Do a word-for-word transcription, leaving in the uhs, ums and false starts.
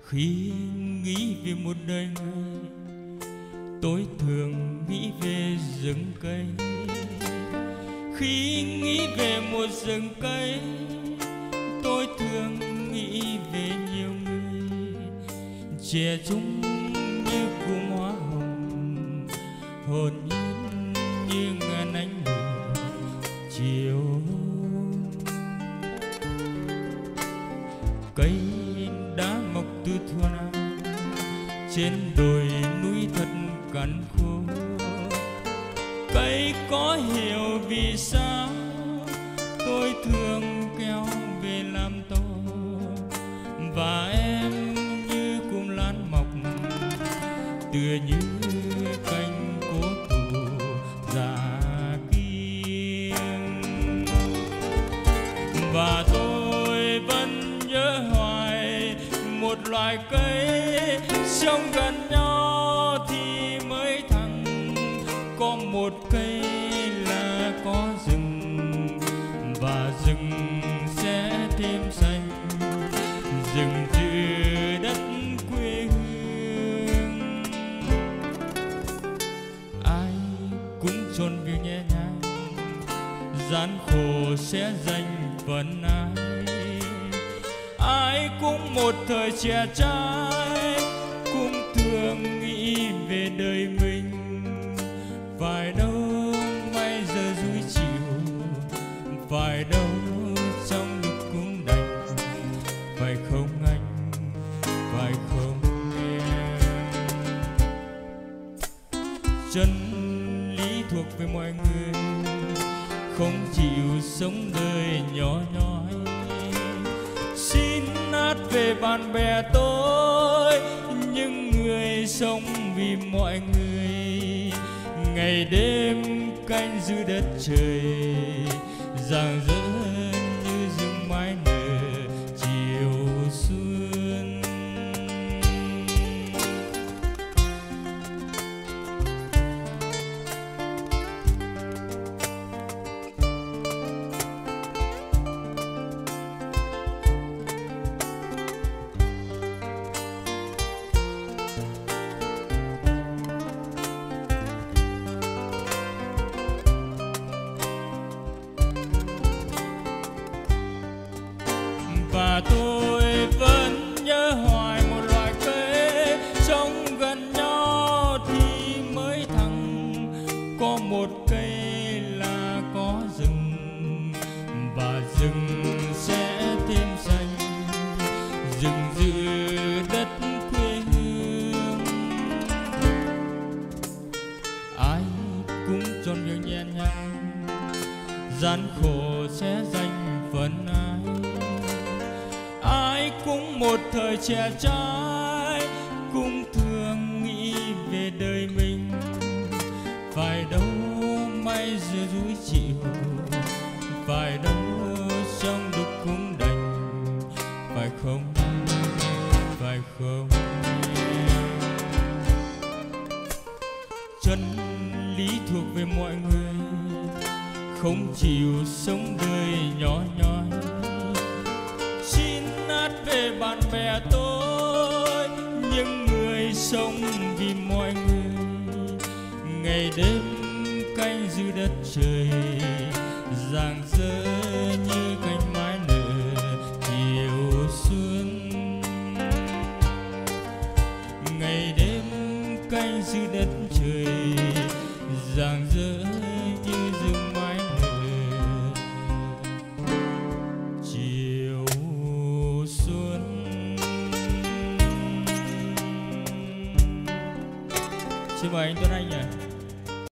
Khi nghĩ về một đời người, tôi thường nghĩ về rừng cây. Khi nghĩ về một rừng cây, tôi thường nghĩ về nhiều người trẻ trung như cụm hoa hồng, hồn nhiên như ngàn ánh lửa chiều. Cây đã mọc từ thuở nào trên đồi núi thật cằn khô. Cây có hiểu vì sao tôi thường kéo về làm to, và em như cụm lan mọc tựa như cành cố thủ già kiêng. Và tôi vẫn nhớ hoài một loài cây sống gần nhau thì mới thẳng. Có một cây là có rừng, và rừng sẽ thêm xanh, rừng từ đất quê hương. Ai cũng chọn việc nhẹ nhàng, gian khổ sẽ dành phần ai. Ai cũng một thời trẻ trai, cũng thường nghĩ về đời mình. Phải đâu may giờ dối chiều, phải đâu trong lúc cũng đành. Phải không anh, phải không em? Chân lý thuộc về mọi người, không chịu sống đời nhỏ nhoi. Xin hát về bạn bè tôi, những người sống vì mọi người. Ngày đêm canh giữ đất trời, rạng rỡ như rừng mai nở chiều xuân. Và tôi vẫn nhớ hoài một loài cây sống gần nhau thì mới thẳng. Có một cây là có rừng, và rừng sẽ thêm xanh, rừng giữ đất quê hương. Ai cũng chọn việc nhẹ nhàng, gian khổ sẽ dành phần ai. Ai cũng một thời trẻ trai, cũng thường nghĩ về đời mình. Phải đâu may giờ dối chiều, phải đâu trong lúc cũng đành. Phải không, phải không em? Chân lý thuộc về mọi người, không chịu sống đời nhỏ nhoi. Về bạn bè tôi, những người sống vì mọi người. Ngày đêm canh giữ đất trời, rạng rỡ như cánh mai nở chiều xuân. Ngày đêm canh giữ đất trời, rạng rỡ như rừng mai nở chiều xuân. Xin mời anh Tuấn Anh nhỉ.